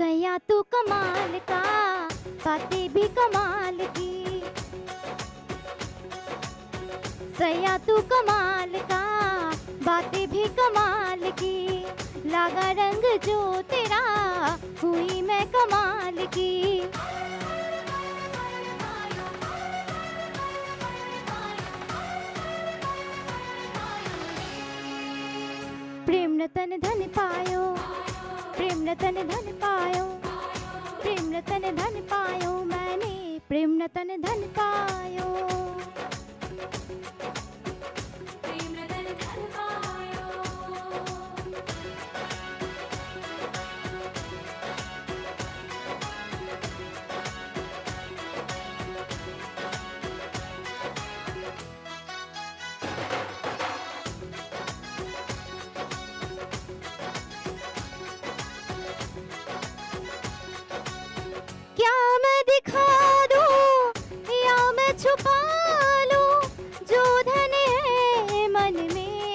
सैया तू कमाल का, बातें भी कमाल की। सैया तू कमाल का, बातें भी कमाल की। लागा रंग जो तेरा, हुई मैं कमाल की। प्रेम रतन धन पायो, प्रेम रतन धन पायो, प्रेम रतन धन पायो मैंने, प्रेम रतन धन पायो। प्रेम रतन धन पायो। क्या मैं दिखा दूं या मैं छुपा लूं, जो धन है मन में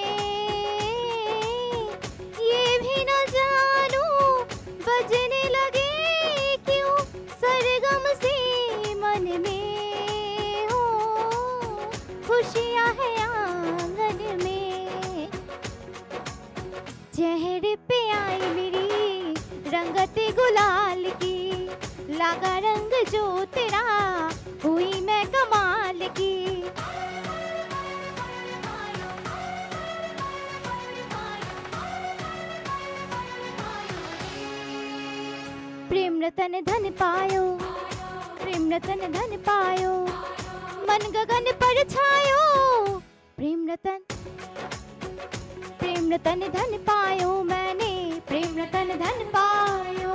ये भी न जानूं, बजने लगे क्यों सरगम से मन में हो। खुशियां है आंगन में, चेहरे पे आई मेरी रंगत गुलाल की। लागा रंग जो तेरा, हुई मैं कमाल की। प्रेम रतन धन पायो, प्रेम रतन धन पायो, मन गगन पर छायो। प्रेम रतन धन पायो मैंने, प्रेम रतन धन पायो।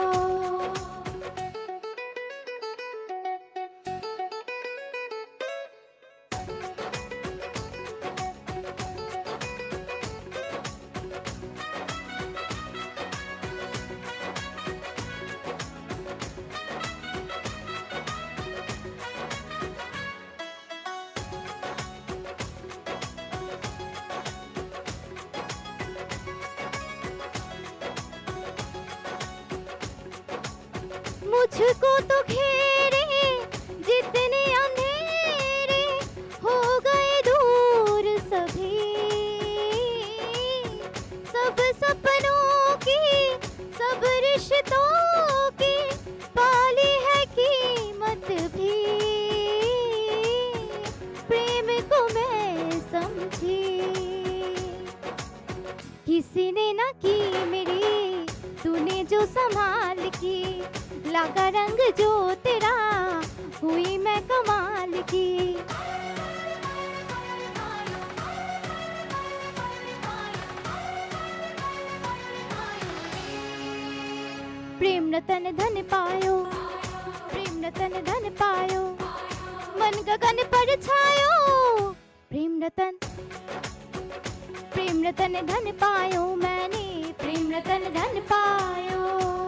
मुझको तो घेरे जितने अंधेरे, हो गए दूर सभी। सब सपनों की, सब रिश्तों की, पाली है कीमत भी। प्रेम को मैं समझी, किसी ने ना की मेरी, तूने जो संभाल की। लागा रंग जो तेरा, हुई मैं कमाल की। प्रेम रतन धन पायो, प्रेम रतन धन पायो, मन गगन पर छायो। प्रेम रतन धन पायो मैंने, प्रेम रतन धन पायो।